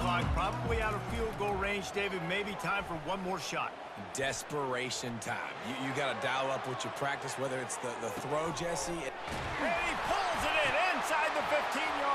clock, probably out of field goal range, David. Maybe time for one more shot. Desperation time. You got to dial up what you practice, whether it's the throw, Jesse. And he pulls it in inside the 15-yard